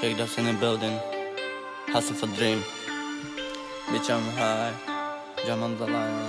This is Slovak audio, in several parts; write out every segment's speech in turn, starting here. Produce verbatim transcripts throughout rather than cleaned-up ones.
Big Dubs in the building. Hustle for dream. Bitch, I'm high. Jam on the line.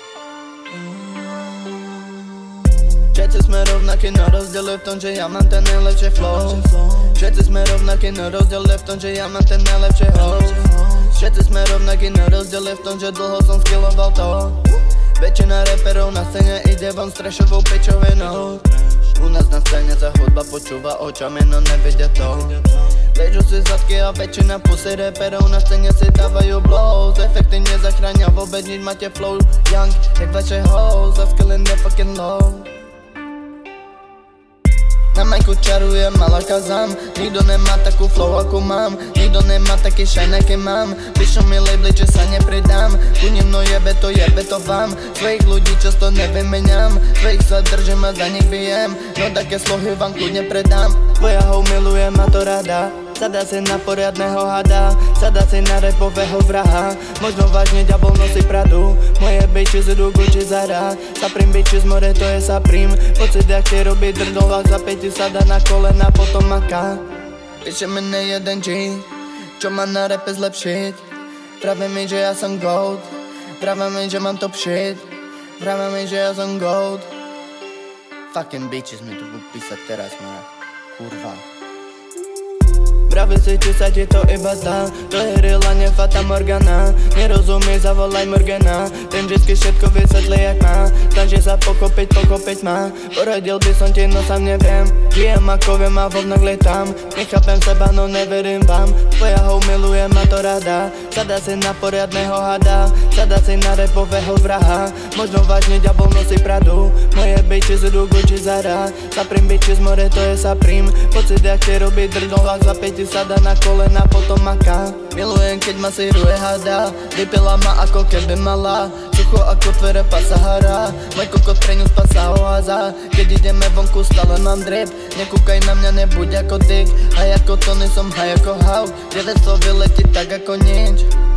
Všetci sme rovnakí, no rozdiel je v tom, že ja mám ten najlepší flow. Všetci sme rovnakí, no rozdiel je v tom, že ja mám ten najlepší host. Všetci sme rovnakí, no rozdiel je v tom, že dlho som skilloval to. Väčšina reperov na scéne ide von s trashovou pičovinou. U nás na scéne sa hudba počúva očami, no nevidia to. Ležú si zadky a väčšina pusy reperov na scéne si dávajú blows. Efekty nezachránia vôbec nič, máte flow young, jak vaše hoes. A skillin je fucking low. Na majku čarujem, mala kazám. Nikto nemá takú flow ako mám. Nikto nemá taký shine, aký mám. Píšu mi labely, že sa nepridám. Kuním, no jebe to, jebe to vám. Svojich ľudí často nevymeniam. Svojich sa držím a za nich bijem. No také slohy vám kľudne predám. Tvoja ho miluje, má to rada. Sadá si na poriadného hada. Sadá si na rapového vraha. Možno vážne ďabol nosí Pradu. Moje bitches idú Gucci Zara. Saprim bitches, more to je Saprim. Pocit jak ti robí drdol a za päti sadá na kolena, potom maká. Píše mi ne jeden G, čo má na rape zlepšiť. Praví mi, že ja som gold. Praví mi, že mám top shit. Praví mi, že ja som gold. Fucking bitches mi tu budú písať teraz, moja kurva. Pravi si, či sa ti to iba zdá. To je real a nie Fata Morgana. Nerozumie, zavolaj Morgana. Ten vždycky všetko vysvetlí jak má. Snaží sa pokopiť, pokopiť ma. Poradil by som ti, no sám neviem. Žijem ako viem a vo vnok letám. Nechápem seba, no neverím vám. Tvoja ho miluje, má to rada. Sadá si na poriadného hada. Sadá si na rapového vraha. Možno vážne ďabol nosí Pradu. Moje bitches idú Gucci Zara. Saprim bitches, more to je Saprim. Pocit jak ti robí drdol a za päti sadá na kolena, potom maká. Milujem, keď ma siruje hada. Vypila ma ako keby mala. Sucho ako tvere Sahara. Môj kokot pre ňu spasa oáza. Keď ideme vonku, stále mám drip. Nekúkaj na mňa, nebuď ako dick. Haj ako Tony, som haj ako Hawk. deväťsto vyletí tak ako nič.